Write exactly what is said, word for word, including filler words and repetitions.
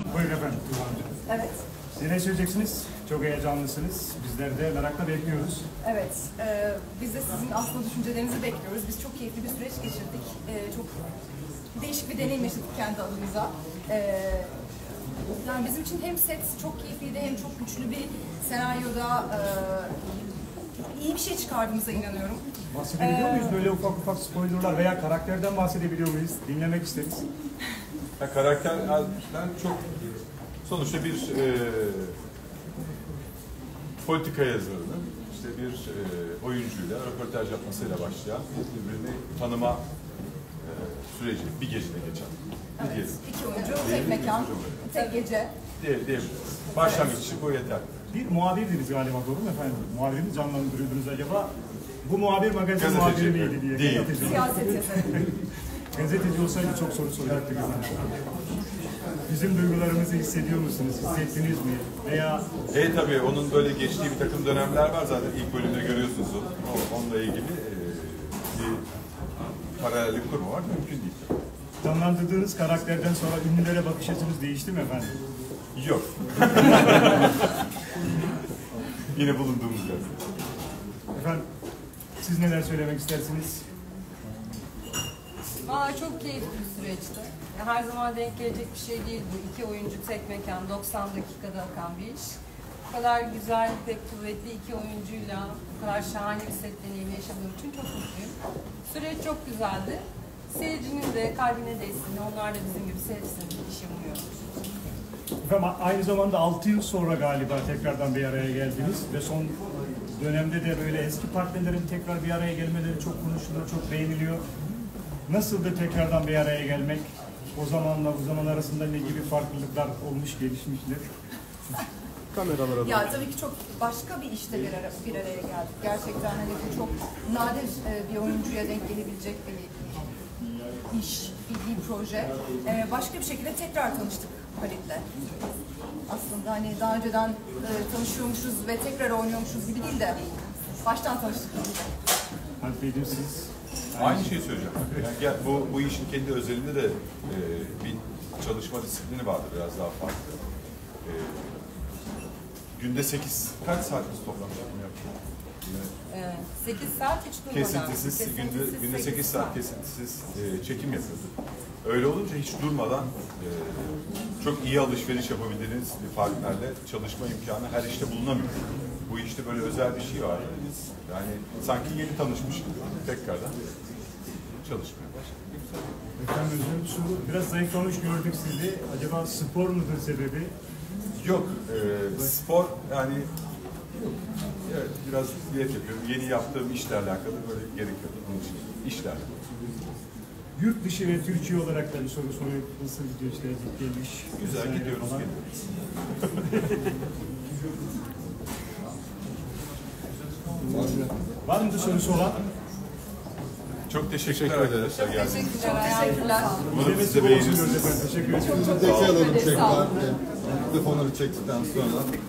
Buyurun efendim. Evet. Siz ne söyleyeceksiniz? Çok heyecanlısınız. Bizler de merakla bekliyoruz. Evet. E, biz de sizin aslında düşüncelerinizi bekliyoruz. Biz çok keyifli bir süreç geçirdik. E, çok değişik bir deneyim yaşadık kendi adımıza. E, yani bizim için hem set çok keyifliydi hem çok güçlü bir senaryoda e, iyi bir şey çıkardığımıza inanıyorum. Bahsedebiliyor Ee, muyuz? Böyle ufak ufak spoilerlar veya karakterden bahsedebiliyor muyuz? Dinlemek isteriz. Ya karakterden çok sonuçta bir e, politika yazarının işte bir e, oyuncuyla röportaj yapmasıyla başlayan birbirini tanıma e, süreci bir gecede geçen. Bir evet, diyelim. iki oyuncu, Diyelim, tek mekan, iki tek gece. Diye, diyebiliriz. Başlangıç için bu yeter. Bir muhabirdiniz galiba, doğru mu efendim? Muhabiriniz canlandırıyordunuz acaba. Bu muhabir magazin Gazeteci, muhabiri miydi diye. değil. Gazeteci. Siyaset yazarı. Gazeteci olsaydı çok soru soracaktık. Bizim duygularımızı hissediyor musunuz? Hissettiniz mi? Veya E tabii onun böyle geçtiği bir takım dönemler var zaten ilk bölümde görüyorsunuz onu. O, onunla ilgili e, bir paralellik kurma var mümkün değil. canlandırdığınız karakterden sonra ünlülere bakış açınız değişti mi efendim? Yok. Yine bulunduğumuz yerde. Efendim, siz neler söylemek istersiniz? Aa, çok keyifli bir süreçti. Her zaman denk gelecek bir şey değil bu. İki oyuncu tek mekan, doksan dakikada akan bir iş. Bu kadar güzel ve kuvvetli iki oyuncuyla bu kadar şahane bir set deneyimi yaşadığım için çok mutluyum. Süreç çok güzeldi. Seyircinin de kalbine değsin. Onlar da bizim gibi sevsin. İşi umuyorum. Efendim, aynı zamanda altı yıl sonra galiba tekrardan bir araya geldiniz ve son dönemde de böyle eski partnerlerin tekrar bir araya gelmeleri çok konuşuluyor, çok beğeniliyor. Nasıldı tekrardan bir araya gelmek? O zamanla bu zaman arasında ne gibi farklılıklar olmuş, gelişmişler? Kameralara da. Ya tabii ki çok başka bir işte bir, ara, bir araya geldik. Gerçekten hani bu çok nadir e, bir oyuncuya denk gelebilecek bir iş, bir, bir proje. E, başka bir şekilde tekrar tanıştık Halit'le. Aslında hani daha önceden e, tanışıyormuşuz ve tekrar oynuyormuşuz gibi değil de baştan tanıştık gibi. Halit Bey'cim, siz? Aynı şeyi söyleyeceğim. Yani gel, bu, bu işin kendi özelinde de e, bir çalışma disiplini vardır biraz daha farklı. E, günde sekiz, kaç saat biz toplamda bunu yapıyoruz? Ee, sekiz saat hiç durmadan. Kesintisiz, günde, günde sekiz saat kesintisiz e, çekim yapıyorduk. Öyle olunca hiç durmadan e, çok iyi alışveriş yapabildiğiniz partnerle çalışma imkanı her işte bulunamıyor. Bu işte böyle özel bir şey var. Biz yani sanki yeni tanışmış gibi tekrardan çalışmaya başladık. Efendim, özür dilerim, biraz zayıflamış gördük sizi. Acaba spor mudur sebebi? Yok, e, spor yani evet, biraz diyet yapıyorum. Yeni yaptığım işle alakalı böyle gerekiyordu onun için. İşler. Yurt dışı ve Türkiye olarak da bir soru soruyor. Nasıl gidiyor işte, gelmiş? Güzel vesaire gidiyoruz, falan. geliyoruz. Var mıdır sorusu olan? Çok teşekkürler arkadaşlar. Çok geldiğiniz için. teşekkürler. Teşekkürler. Umarım siz de Demesi bol olsun beğenirsiniz. efendim. Teşekkür ederim. Çok çok Zeki alalım teşekkür ederiz. Sağ olun. tekrar. Telefonları çektikten sonra.